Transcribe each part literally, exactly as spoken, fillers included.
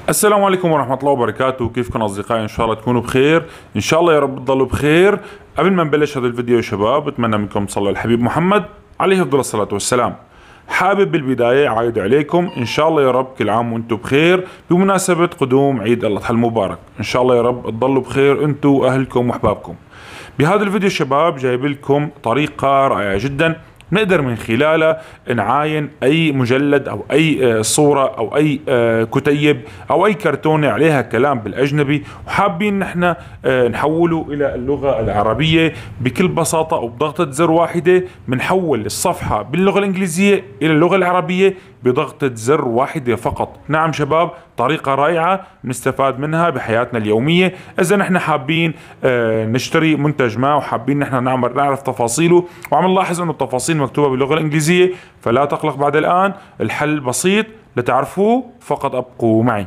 السلام عليكم ورحمة الله وبركاته. كيفكم أصدقائي؟ إن شاء الله تكونوا بخير، إن شاء الله يا رب تضلوا بخير. قبل ما نبلش هذا الفيديو يا شباب بتمنى منكم تصلوا على الحبيب محمد عليه أفضل الصلاة والسلام. حابب بالبداية أعيد عليكم إن شاء الله يا رب كل عام وأنتم بخير بمناسبة قدوم عيد الأضحى المبارك. إن شاء الله يا رب تضلوا بخير أنتم وأهلكم وأحبابكم. بهذا الفيديو شباب جايب لكم طريقة رائعة جدا نقدر من خلالها نعاين اي مجلد او اي صورة او اي كتيب او اي كرتونة عليها كلام بالاجنبي وحابين نحن نحوله الى اللغة العربية بكل بساطة، وبضغطة زر واحدة بنحول الصفحة باللغة الانجليزية الى اللغة العربية بضغطة زر واحدة فقط. نعم شباب، طريقة رائعة نستفاد منها بحياتنا اليومية. إذا نحن حابين نشتري منتج ما وحابين نحن نعمل نعرف تفاصيله وعم نلاحظ إنه التفاصيل مكتوبة باللغة الإنجليزية، فلا تقلق بعد الآن، الحل بسيط لتعرفوه، فقط أبقوا معي.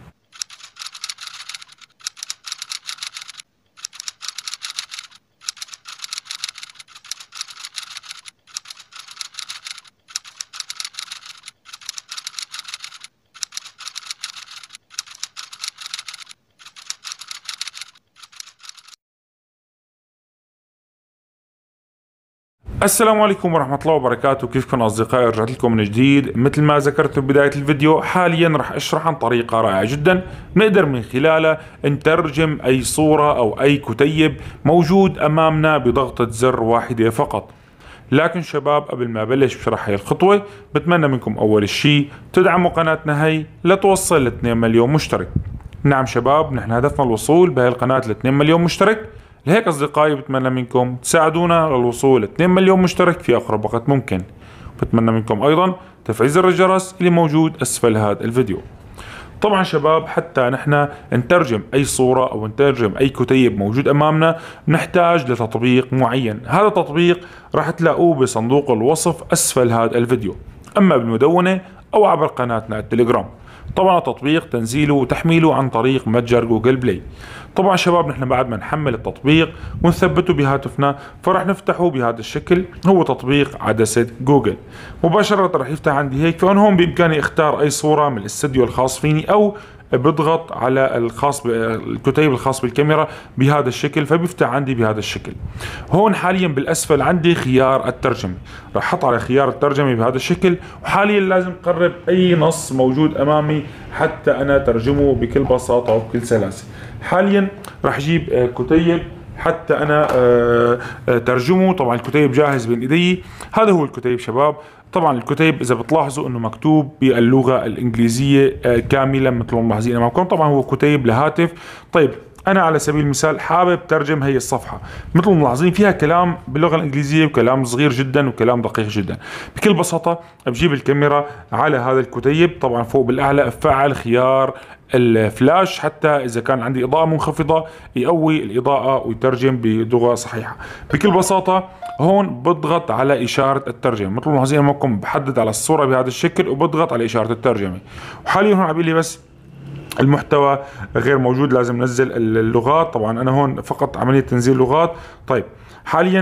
السلام عليكم ورحمة الله وبركاته. كيفكم أصدقائي؟ رجعت لكم من جديد. مثل ما ذكرت ببداية الفيديو حاليا راح أشرح عن طريقة رائعة جدا نقدر من خلالها نترجم أي صورة أو أي كتيب موجود أمامنا بضغطة زر واحدة فقط. لكن شباب قبل ما أبلش بشرح هاي الخطوة بتمنى منكم أول شيء تدعموا قناتنا هي لتوصل ل اثنين مليون مشترك. نعم شباب، نحن هدفنا الوصول بهاي القناة ل اثنين مليون مشترك، لهيك أصدقائي بتمنى منكم تساعدونا للوصول ل اثنين مليون مشترك في أقرب وقت ممكن. بتمنى منكم أيضا تفعيل زر الجرس اللي موجود أسفل هذا الفيديو. طبعا شباب حتى نحن نترجم أي صورة أو نترجم أي كتيب موجود أمامنا نحتاج لتطبيق معين. هذا التطبيق راح تلاقوه بصندوق الوصف أسفل هذا الفيديو، أما بالمدونة أو عبر قناتنا التليجرام. طبعا التطبيق تنزيله وتحميله عن طريق متجر جوجل بلاي. طبعا شباب نحن بعد ما نحمل التطبيق ونثبته بهاتفنا فرح نفتحه بهذا الشكل. هو تطبيق عدسة جوجل. مباشرة رح يفتح عندي هيك، فأنا هون بإمكاني اختار أي صورة من الاستديو الخاص فيني أو بضغط على الخاص بالكتيب الخاص بالكاميرا بهذا الشكل فبيفتح عندي بهذا الشكل. هون حاليا بالاسفل عندي خيار الترجمه، راح احط على خيار الترجمه بهذا الشكل، وحاليا لازم اقرب اي نص موجود امامي حتى انا ترجمه بكل بساطه وبكل سلاسه. حاليا راح اجيب كتيب حتى انا ترجمه. طبعا الكتيب جاهز بين ايدي. هذا هو الكتيب شباب. طبعا الكتيب اذا بتلاحظوا انه مكتوب باللغه الانجليزيه كامله مثل ما ملاحظين امامكم. طبعا هو كتيب لهاتف. طيب انا على سبيل المثال حابب ترجم هي الصفحه، مثل ما ملاحظين فيها كلام باللغه الانجليزيه وكلام صغير جدا وكلام دقيق جدا. بكل بساطه بجيب الكاميرا على هذا الكتيب، طبعا فوق بالاعلى افعل خيار الفلاش حتى اذا كان عندي اضاءه منخفضه يقوي الاضاءه ويترجم بلغه صحيحه. بكل بساطه هون بضغط على اشاره الترجمه، مثل ما ملاحظين امامكم بحدد على الصوره بهذا الشكل وبضغط على اشاره الترجمه. وحاليا هون عم لي بس المحتوى غير موجود، لازم ننزل اللغات. طبعا انا هون فقط عمليه تنزيل لغات. طيب حاليا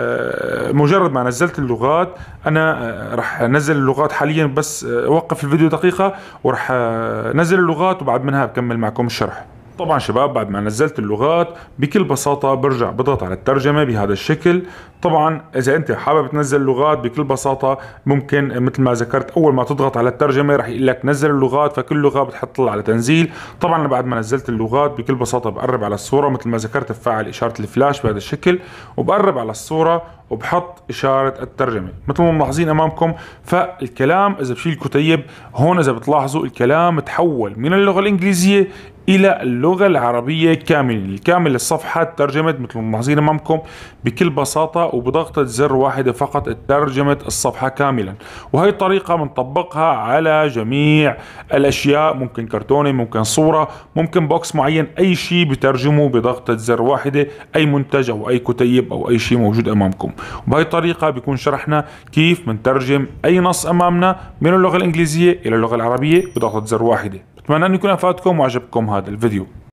مجرد ما نزلت اللغات انا راح انزل اللغات حاليا، بس اوقف الفيديو دقيقه وراح انزل اللغات وبعد منها بكمل معكم الشرح. طبعا شباب بعد ما نزلت اللغات بكل بساطة برجع بضغط على الترجمة بهذا الشكل. طبعا إذا أنت حابب تنزل اللغات بكل بساطة ممكن مثل ما ذكرت أول ما تضغط على الترجمة رح يقول لك نزل اللغات، فكل لغة بتحط على تنزيل. طبعا بعد ما نزلت اللغات بكل بساطة بقرب على الصورة مثل ما ذكرت بفعل إشارة الفلاش بهذا الشكل وبقرب على الصورة وبحط إشارة الترجمة مثل ما ملاحظين أمامكم. فالكلام إذا بشيل الكتيب هون إذا بتلاحظوا الكلام تحول من اللغة الإنجليزية إلى اللغة العربية كاملة. الكامل الصفحة ترجمت مثل ما ملاحظين أمامكم بكل بساطة وبضغطة زر واحدة فقط ترجمت الصفحة كاملا. وهي الطريقة بنطبقها على جميع الأشياء، ممكن كرتونة، ممكن صورة، ممكن بوكس معين، أي شيء بترجمه بضغطة زر واحدة، أي منتج أو أي كتيب أو أي شيء موجود أمامكم. وبهي الطريقة بيكون شرحنا كيف بنترجم أي نص أمامنا من اللغة الإنجليزية إلى اللغة العربية بضغطة زر واحدة. أتمنى أن يكون أفادكم وعجبكم هذا الفيديو.